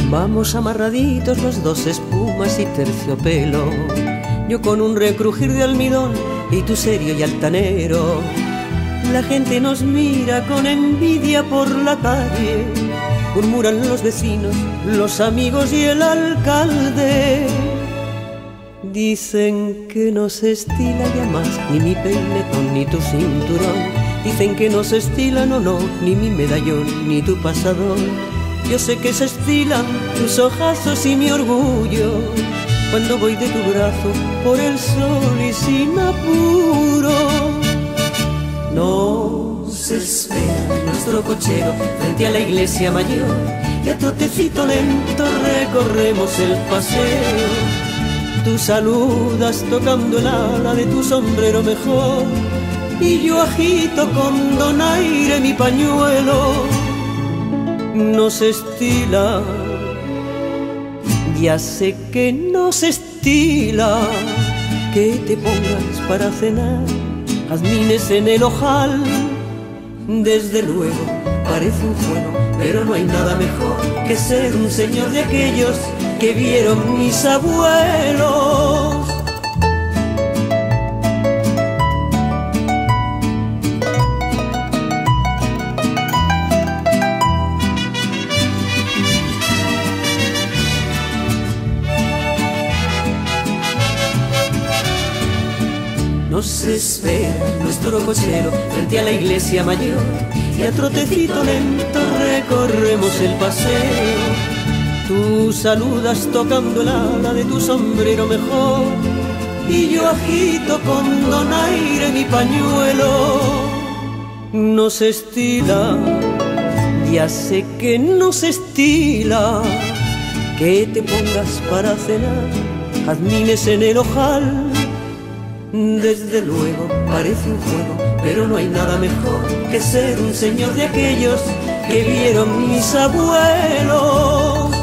Vamos amarraditos los dos, espumas y terciopelo, yo con un recrujir de almidón y tú serio y altanero. La gente nos mira con envidia por la calle, murmuran los vecinos, los amigos y el alcalde. Dicen que no se estila ya más ni mi peinetón ni tu cinturón. Dicen que no se estila, no, no, ni mi medallón ni tu pasador. Yo sé que se estilan tus ojazos y mi orgullo cuando voy de tu brazo por el sol y sin apuro. Nos espera nuestro cochero frente a la iglesia mayor y a trotecito lento recorremos el paseo. Tú saludas tocando el ala de tu sombrero mejor y yo agito con donaire mi pañuelo. No se estila, ya sé que no se estila, que te pongas para cenar jazmines en el ojal. Desde luego parece un juego, pero no hay nada mejor que ser un señor de aquellos que vieron mis abuelos. Nos espera nuestro cochero frente a la iglesia mayor y a trotecito lento recorremos el paseo. Tú saludas tocando el ala de tu sombrero mejor y yo agito con donaire mi pañuelo. No se estila, ya sé que no se estila, que te pongas para cenar jazmines en el ojal. Desde luego parece un juego, pero no hay nada mejor que ser un señor de aquellos que vieron mis abuelos.